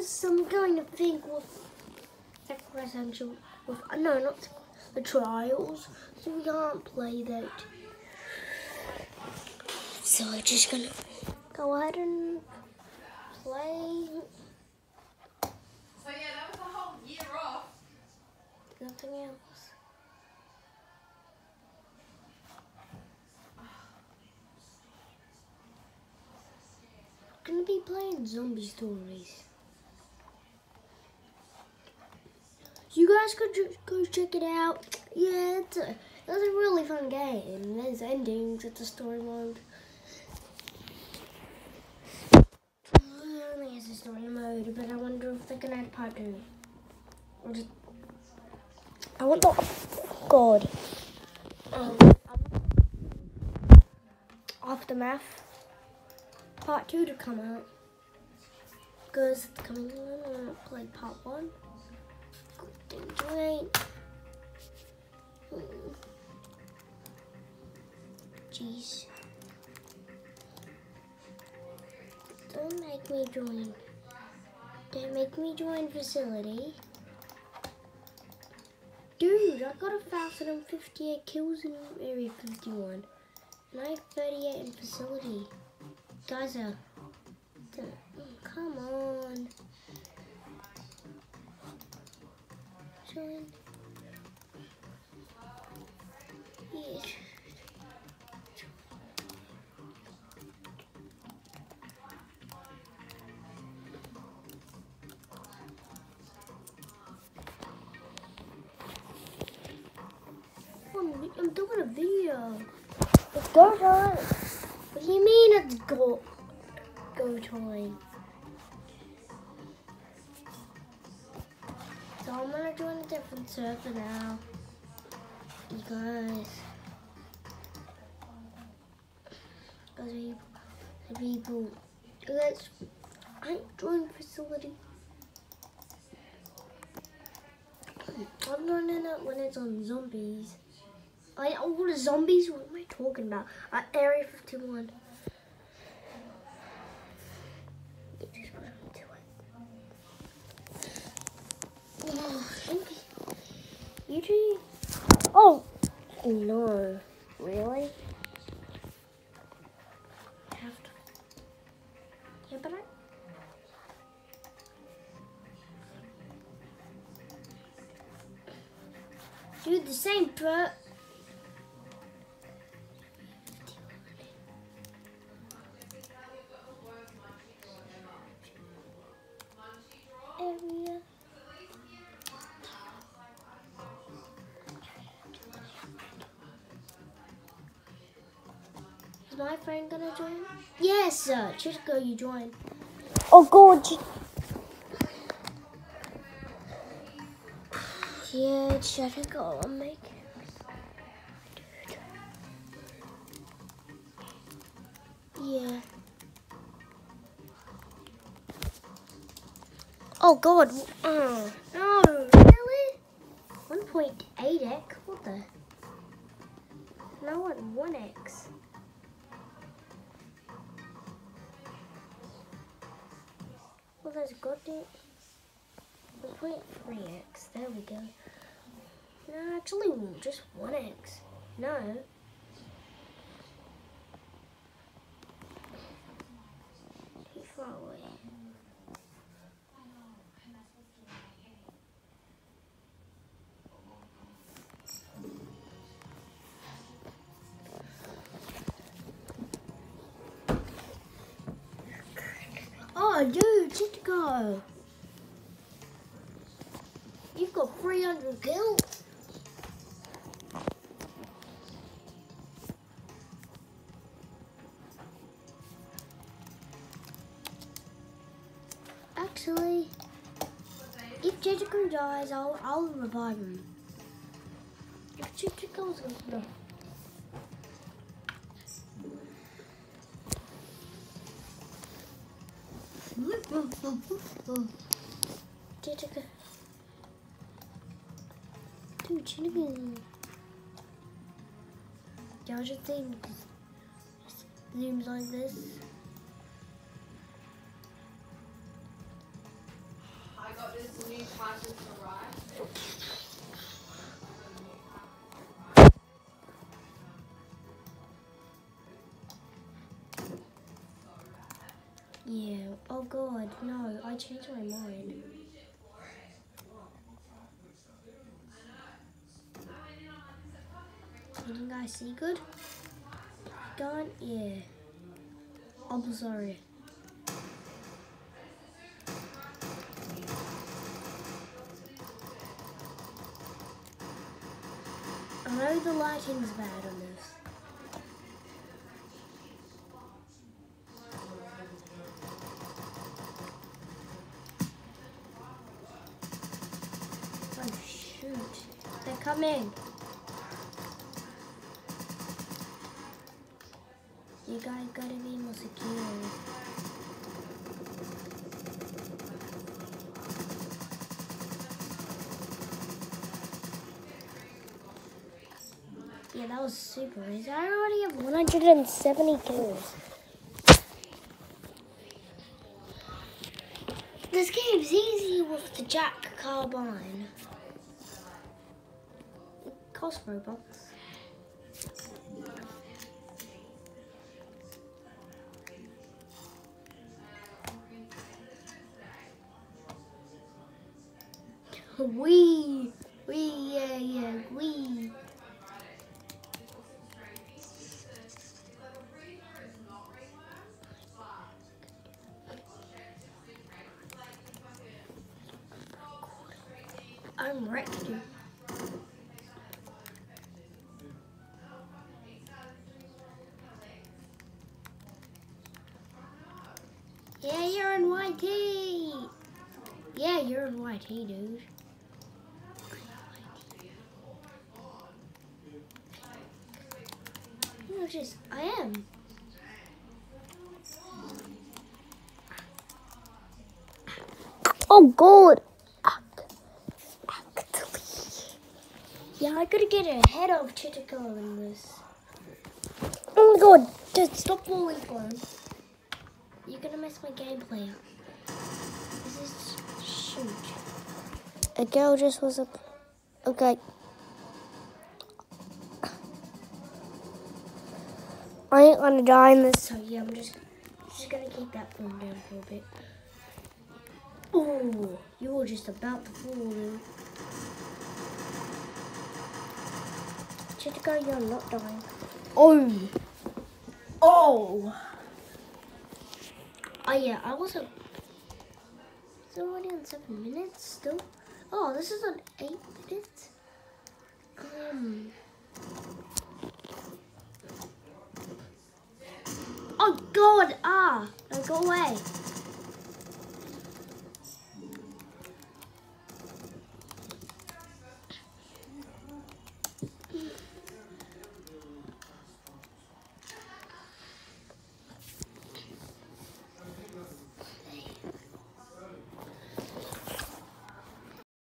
because I'm going to think with Sakura Essential, with, no, not the trials, so we can't play that. So we're just going to go ahead and play. So yeah, that was a whole year off. Nothing else. I'm going to be playing Zombie Stories. You guys could just go check it out. Yeah, it's a really fun game. There's endings, it's a story mode. Only has a story mode, but I wonder if they can add part 2. Or just, I want the God. Aftermath part 2 to come out. Because it's coming in, I played part 1. Wait. Jeez. Don't make me join. Don't make me join facility. Dude, I got 1,058 kills in Area 51. And I have 38 in facility. Guys are... Come on. Join. Yeah. I'm doing a video. It's go time. What do you mean it's go time? So I'm gonna join a different server now. You guys. Because the people. Let's. I join facility. I'm joining it when it's on zombies. What are zombies? What am I talking about? Area 51. Just put into it. Oh, YouTube. Oh no! Really? I have to. Yeah, but do the same, bro. Area. Is my friend gonna join? Yes, Chico, you join. Oh God. Yeah, Chico, I'm making. Yeah. Oh God. No, really? 1.8x? What the? No, at 1x. Well, there's goddamn 1.3x. There we go. No, actually, just 1x. No. Too far away. Oh, dude, Chico. You've got 300 kills. Actually, if Chico dies, I'll revive him. If Chico's gonna die. Chico. Dude, Chico. Y'all should think zooms like this. got this new title to write. Yeah. Oh God, no! I changed my mind. Can you guys see good? Gone? Yeah. I'm sorry. I know the lighting's bad on this. Oh shoot. They're coming. You guys gotta be more secure. Yeah, that was super easy. I already have 170 kills. This game's easy with the Jack Carbine. It costs Robux. Wee, yeah, wee. I'm wrecked. Yeah, you're in YT. Yeah, you're in YT, dude. No, just I am. Oh God. Yeah, I gotta get ahead of Chitico in this. Oh my God, just stop falling for him. You're gonna mess my gameplay up. This is shoot. A girl just was up. Okay. I ain't gonna die in this, so yeah, I'm just gonna keep that phone down for a bit. Oh, you were just about to fall, dude. Chitico, you're not dying. Oh! Oh! Oh yeah, I wasn't. It's already on 7 minutes still. Oh, this is on 8 minutes. Oh God! Ah! No, go away.